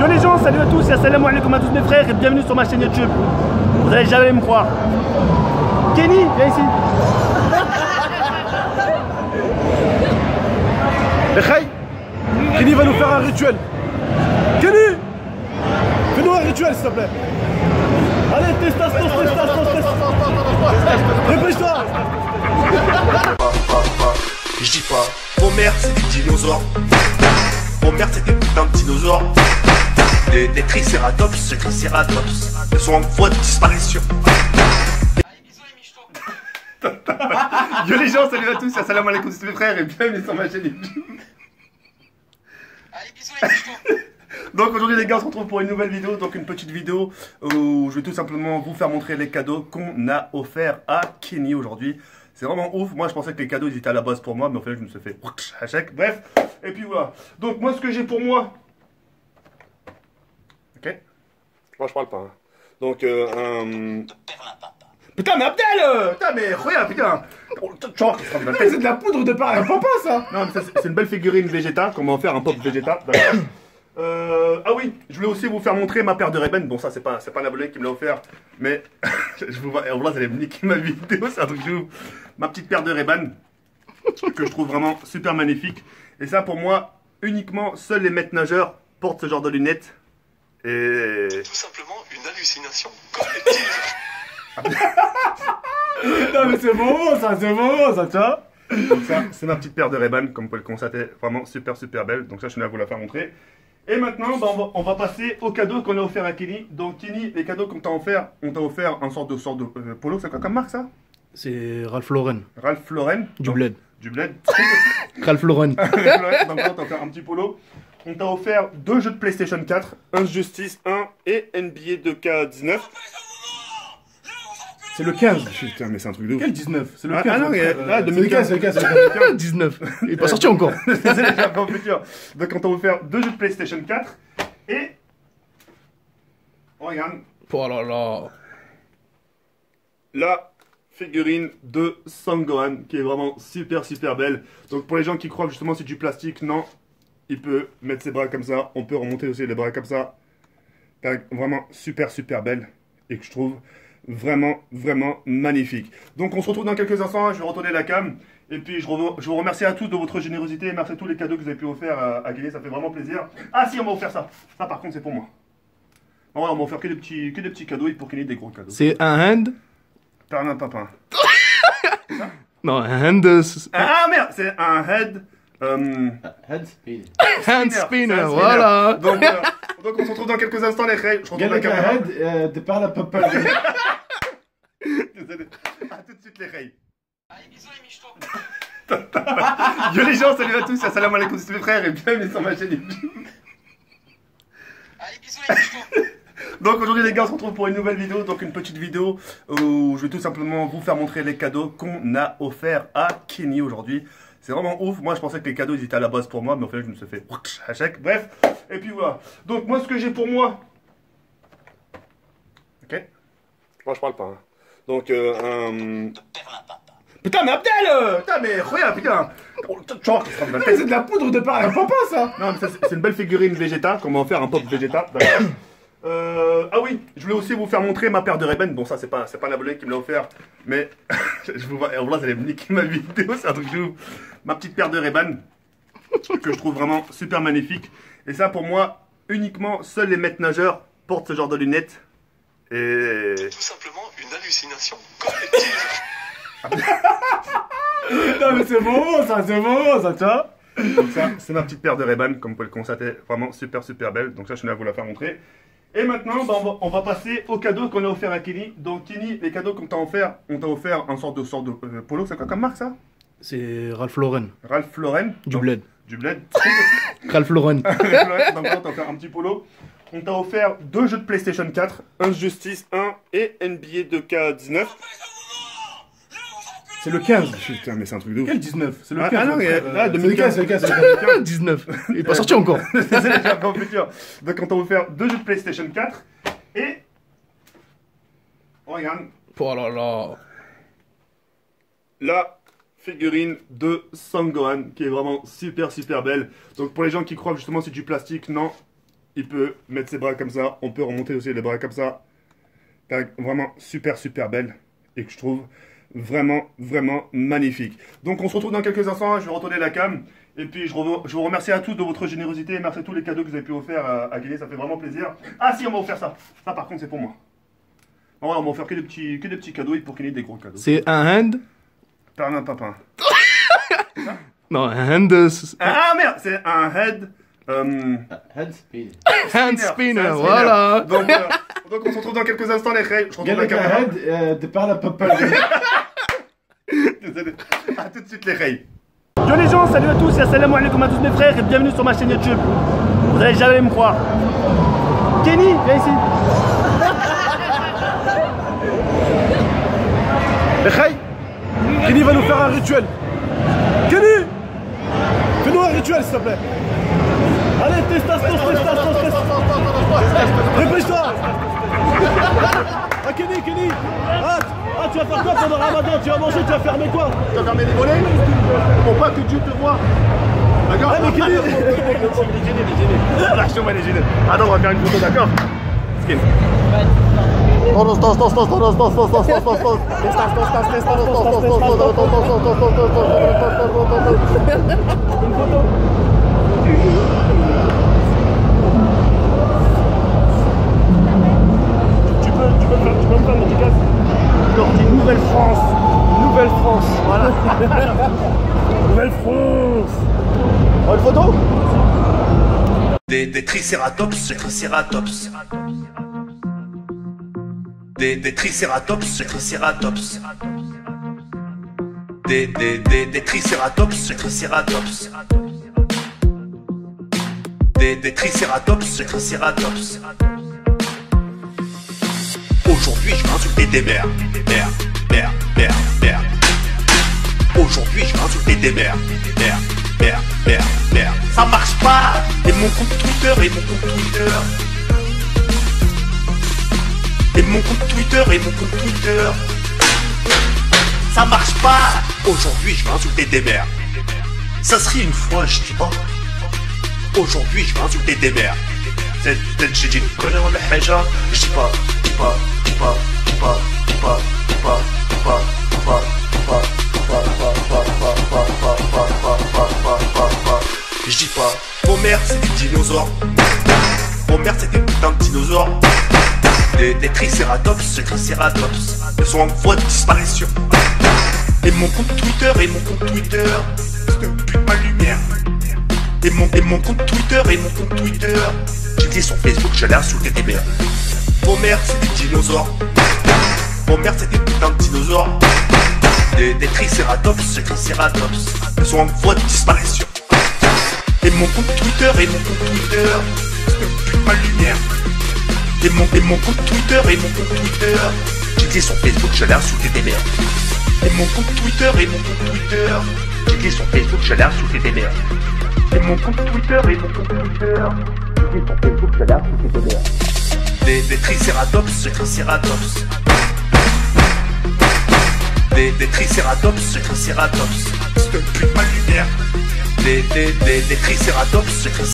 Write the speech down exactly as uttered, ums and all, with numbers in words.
Yo les gens, salut à tous et assalamu alaikum à tous mes frères et bienvenue sur ma chaîne YouTube. Vous allez jamais me croire. Kenny, viens ici. Hey, Kenny va nous faire un rituel. Kenny, fais-nous un rituel s'il te plaît. Allez, testas, testas, testas, testas. Dépêche-toi. Je dis pas, vos mères c'est des dinosaures. Vos mères c'est des putains de dinosaures. Des, des tricératops, des tricératops. Ils sont en voie de disparition. Yo les gens, salut à tous et assalamu alaikum tous mes frères et bienvenue sur ma chaîne YouTube. Donc aujourd'hui les gars, on se retrouve pour une nouvelle vidéo, donc une petite vidéo où je vais tout simplement vous faire montrer les cadeaux qu'on a offerts à Kenny aujourd'hui. C'est vraiment ouf, moi je pensais que les cadeaux ils étaient à la base pour moi, mais au final je me suis fait à chaque, bref, et puis voilà. Donc moi ce que j'ai pour moi... Ok. Moi je parle pas. Hein. Donc euh, un... Putain mais Abdel euh, Putain mais regarde putain. C'est de la poudre de pain à papa ça. Non mais ça c'est une belle figurine Vegeta, qu'on va en faire un pop Vegeta. Euh, ah oui, je voulais aussi vous faire montrer ma paire de Ray-Ban. Bon ça c'est pas c'est pas un abonné qui me l'a offert, mais je vous vois, là vous allez me niquer ma vidéo, c'est un truc de ouf. Ma petite paire de Ray-Ban que je trouve vraiment super magnifique. Et ça pour moi, uniquement seuls les maîtres nageurs portent ce genre de lunettes. Et C'est tout simplement une hallucination collective. Non mais c'est bon ça, c'est bon ça, tu vois. Donc ça, c'est ma petite paire de Ray-Ban, comme vous pouvez le constater, vraiment super super belle. Donc ça, je tenais à vous la faire montrer. Et maintenant, bah, on, va, on va passer aux cadeaux qu'on a offert à Kenny. Donc Kenny, les cadeaux qu'on t'a offert, on t'a offert un sorte de sorte de euh, polo. C'est quoi comme marque ça? C'est Ralph Lauren. Ralph Lauren. Du donc, bled. Du bled. Ralph Lauren. Donc là, on t'a offert un petit polo. On t'a offert deux jeux de PlayStation quatre, un Justice un et N B A deux K dix-neuf. C'est le quinze. Putain, mais c'est un truc de ouf. Quel dix-neuf? C'est le Ah, quinze. ah non, mais, euh, là, c'est le deux mille quinze, quinze, c'est le quinze, c'est le quinze. dix-neuf. Il est pas sorti encore. C'est déjà dans le futur. Donc on t'a offert deux jeux de PlayStation quatre et... Regarde. Oh là là. La figurine de Sangohan qui est vraiment super super belle. Donc pour les gens qui croient que justement c'est du plastique, non. Il peut mettre ses bras comme ça. On peut remonter aussi les bras comme ça. Vraiment super super belle. Et que je trouve vraiment vraiment magnifique. Donc on se retrouve dans quelques instants. Je vais retourner la cam. Et puis je, je vous remercie à tous de votre générosité. Merci à tous les cadeaux que vous avez pu offrir à, à Kenny. Ça fait vraiment plaisir. Ah si, on m'a offert ça. Ça par contre c'est pour moi. Bon, ouais, on m'a offert que des petits, que des petits cadeaux et pour Kenny des gros cadeaux. C'est un hand. Pardon, papa. Non, un hand. euh, Ah merde, c'est un head. Euh, Head spin. Hand c'est un spinner, spinner. voilà. Donc, euh, donc on se retrouve dans quelques instants les règles. Je retrouve la Avec un caméra. head euh, de par la papa. Désolé. A tout de suite les règles. Yo les gens, salut à tous et assalamu alaikum tous mes frères et bienvenue sur ma chaîne YouTube. Donc aujourd'hui les gars, on se retrouve pour une nouvelle vidéo, donc une petite vidéo où je vais tout simplement vous faire montrer les cadeaux qu'on a offerts à Kenny aujourd'hui. C'est vraiment ouf, moi je pensais que les cadeaux ils étaient à la base pour moi, mais au final je me suis fait à chaque, bref, et puis voilà. Donc moi ce que j'ai pour moi... Ok. Moi je parle pas. Hein. Donc euh, un... Putain mais Abdel euh, Putain mais regarde putain. C'est de la poudre de pain à papa ça. Non mais ça c'est une belle figurine Vegeta, qu'on va en faire un pop Vegeta. Euh, ah oui, je voulais aussi vous faire montrer ma paire de Ray-Ban. Bon ça c'est pas c'est pas un abonné qui me l'a offert, mais je vous vois, là vous allez me niquer ma vidéo, c'est un truc de ouf. Ma petite paire de Ray-Ban que je trouve vraiment super magnifique. Et ça pour moi, uniquement seuls les maîtres nageurs portent ce genre de lunettes. Et C'est tout simplement une hallucination collective. Non mais c'est bon ça, c'est bon ça, tu vois. Donc ça, c'est ma petite paire de Ray-Ban, comme vous pouvez le constater, vraiment super super belle. Donc ça, je tenais à vous la faire montrer. Et maintenant, bah, on, va, on va passer aux cadeaux qu'on a offert à Kenny. Donc Kenny, les cadeaux qu'on t'a offert, on t'a offert un sorte de sorte de euh, polo. C'est quoi comme marque ça? C'est Ralph Lauren. Ralph Lauren. Du donc, bled. Du bled. Ralph Lauren. Donc là, on t'a offert un petit polo. On t'a offert deux jeux de PlayStation quatre, un Justice un et N B A deux K dix-neuf. C'est le quinze. Putain, mais c'est un truc de ouf. Quel dix-neuf? C'est le Ah, quinze. ah non, mais, euh, là, c'est deux mille le quinze, c'est le quinze, c'est le quinze. dix-neuf. Il est pas sorti encore. C'est déjà dans le futur. Donc on t'a offert deux jeux de PlayStation quatre et... Regarde. Oh là là. La figurine de Sangohan qui est vraiment super super belle. Donc pour les gens qui croient que justement c'est du plastique, non. il peut mettre ses bras comme ça. On peut remonter aussi les bras comme ça. Tac, vraiment super super belle. Et que je trouve vraiment vraiment magnifique. Donc on se retrouve dans quelques instants. Je vais retourner la cam. Et puis je, je vous remercie à tous de votre générosité. Merci à tous les cadeaux que vous avez pu offrir à, à Kenny. Ça fait vraiment plaisir. Ah si, on m'a offert ça. Ça par contre c'est pour moi. Non, on m'a offert que des petits, que des petits cadeaux et pour Kenny des gros cadeaux. C'est un hand. Par un papin. Non, un hand. euh, Ah merde, c'est un head. Euh, Head spin. Hand c'est un spinner, spinner. voilà. Donc, euh, donc on se retrouve dans quelques instants les reilles. Je retourne la caméra. Head, de par la papa. Désolé. A tout de suite les reilles. Yo les gens, salut à tous et assalamu alaikum à tous mes frères et bienvenue sur ma chaîne YouTube. Vous allez jamais me croire. Kenny, viens ici. Hey, Kenny va nous faire un rituel. Kenny, fais-nous un rituel s'il te plaît. Allez, testas, testas, testas, testas. Dépêche-toi. Ah Kenny, Kenny. Ah, ah, tu vas faire quoi pendant Ramadan? Tu vas manger, tu vas fermer quoi? Tu vas fermer les volets pour pas que Dieu te voie. D'accord? Ah mais Kenny. Lâche-moi les gênés. Attends, on va faire une photo, d'accord? Skin. Tu peux, tu peux me faire, tu peux me faire une dédicace. Alors dis Nouvelle France. Nouvelle France. Voilà. Nouvelle France. Oh, une photo? Des, des tricératops, des tricératops. Des, des tricératops, des tricératops. Des, des, des, des tricératops, des tricératops. Des, des tricératops, des tricératops. Aujourd'hui, je vais insulter des mères. Mères, mères, mères, mères. Aujourd'hui, je vais insulter des mères. Mères, mères, mères, mères. Ça marche pas. Et mon compte Twitter, et mon compte Twitter. Et mon compte Twitter, et mon compte Twitter. Ça marche pas. Aujourd'hui, je vais insulter des mères. Ça serait une fois, je dis pas. Aujourd'hui, je vais insulter des mères. C'est peut-être j'ai dit une connerie de haja. Je dis pas, je dis pas, je dis pas, je dis pas, je dis pas, je dis pas, je dis pas, je dis pas, je dis pas. Mon mère, c'est des dinosaures. Mon mère, c'est des putains de dinosaures. Des, des tricératops, des tricératops. Ils sont en voie de disparition. Et mon compte Twitter, et mon compte Twitter. C'est plus ma lumière. Et mon, et mon compte Twitter, et mon compte Twitter. J'ai dit sur Facebook, j'allais insulter des mères. Mon mère, c'est des dinosaures. Mon mère, c'est des putains de dinosaures. Des, des tricératops, des tricératops. Ils sont en voie de disparition. Et mon compte Twitter, et mon compte Twitter. C'est plus ma lumière. Et mon, et mon compte Twitter, et mon compte Twitter. J'ai dit sur Facebook, j'allais insulter des mères. Et mon compte Twitter, et mon compte Twitter. J'ai dit sur Facebook, j'allais insulter des mères. Et mon compte Twitter, et mon compte Twitter. J'ai dit sur Facebook, j'allais insulter des mères. Des, des tricératops, des tricératops. Des, des tricératops, des tricératops. C'est plus ma lumière. Des, des, des, des tricératops, des tricératops.